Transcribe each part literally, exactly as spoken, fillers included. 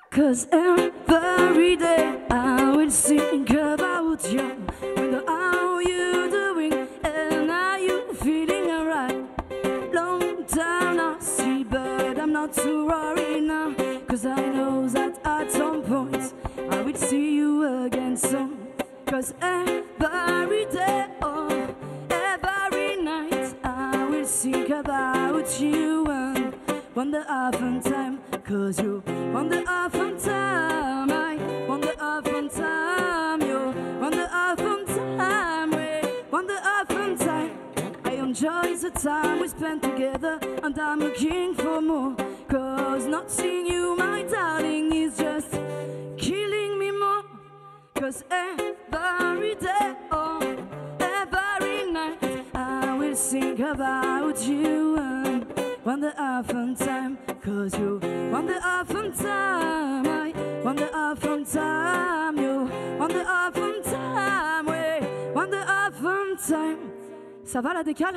'Cause every day I will think about you. Wonder how you doing and are you feeling alright? Long time no see, but I'm not too worried now. 'Cause I know that at some point I will see you again soon. 'Cause every day, oh, every night I will think about you and wonder often time. 'Cause you wonder often time, I wonder often time, you wonder often time, we wonder often time. I enjoy the time we spend together and I'm looking for more. 'Cause not seeing you, my darling, is just killing me more. 'Cause every day, oh, every night I will think about you and wonder often time. 'Cause you wonder often time, I wonder often time, you wonder often time, we wonder often time. Ça va la décale?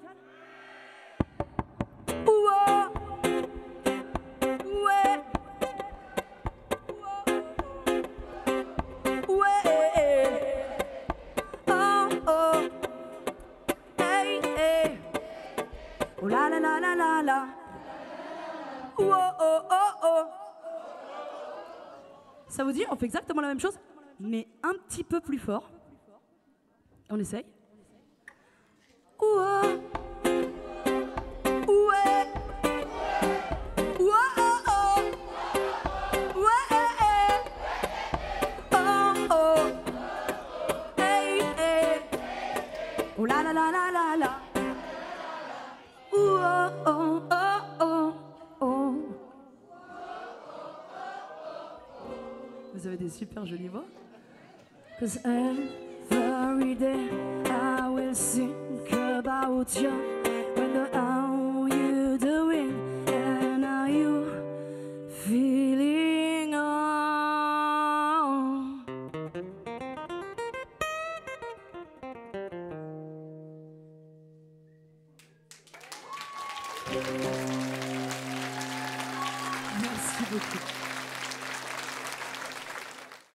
Ouah. Ouais. Ouais. Oh oh. Hey hey. Oh la la la la la la. Oh oh oh oh. Ça vous dit, on fait exactement la même chose, mais un petit peu plus fort. On essaye. Ouah. Ouais. Ouah oh oh. Ouais. Oh oh. Hey hey. Oh la la la la la la. Ouah oh oh oh oh. Vous avez des super jolies voix. 'Cause every day I will think about you. Wonder how you doing and are you feeling on. Merci beaucoup.